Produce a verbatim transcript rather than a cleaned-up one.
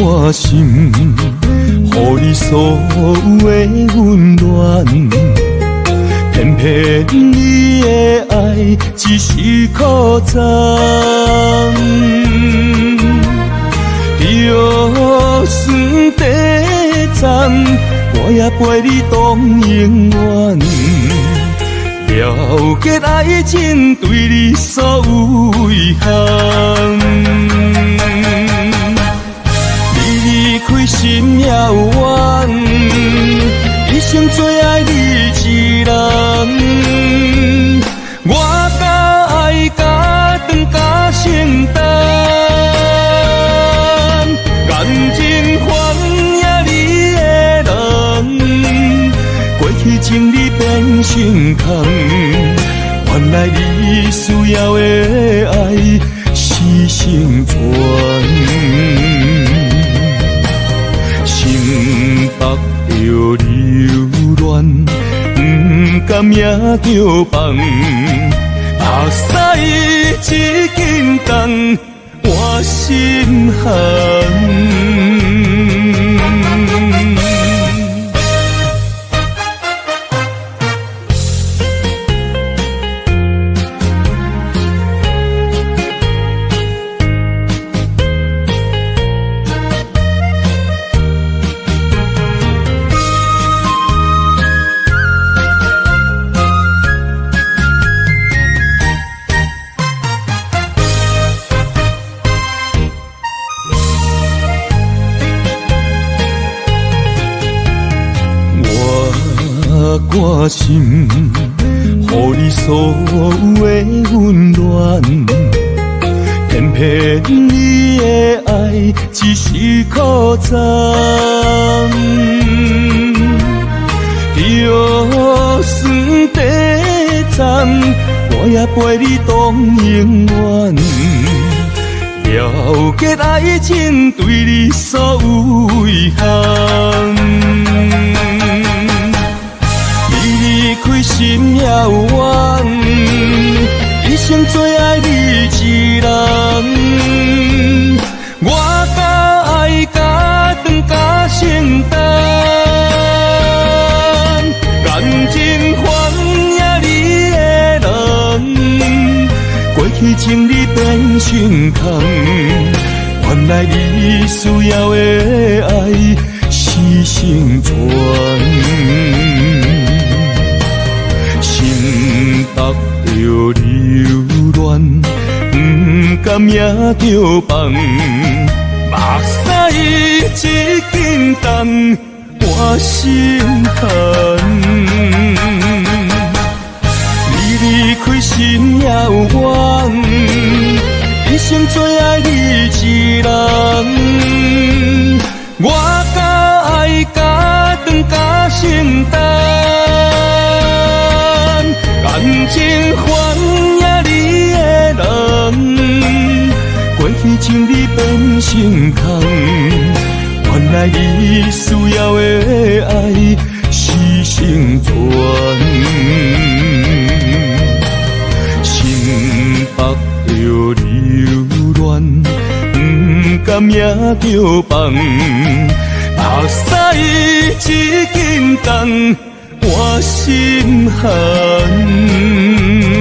我心，予你所有的温暖。偏偏你的爱只是苦惨，就算地惨，我也陪你当永远。了结爱情对你所有遗憾，你离开心也有缘，一生最爱你一人。我甲爱甲长甲承担，感情还也你的人，过去情你变心空，原来你需要的爱是成全。心腹着留恋，不甘命着放，目屎一斤重，我心寒。我心，予你所有的温暖。偏偏你的爱只是苦惨，就算地惨，我也陪你当永远。了结爱情对你所有遗憾。离开心也有缘，一生最爱你一人。我甲爱甲长甲承担，感情还也你的人，过去情你变心空，原来你需要的爱是成全。心腹着留恋，不甘命着放，目屎一斤重，我心寒。你离开心也有缘，一生最爱你一人。我甲爱甲长甲承担，感情还也你的人，过去情你变心空，原来你需要的爱是成全。心腹着留恋，不甘命着放，目屎一斤重，我心寒。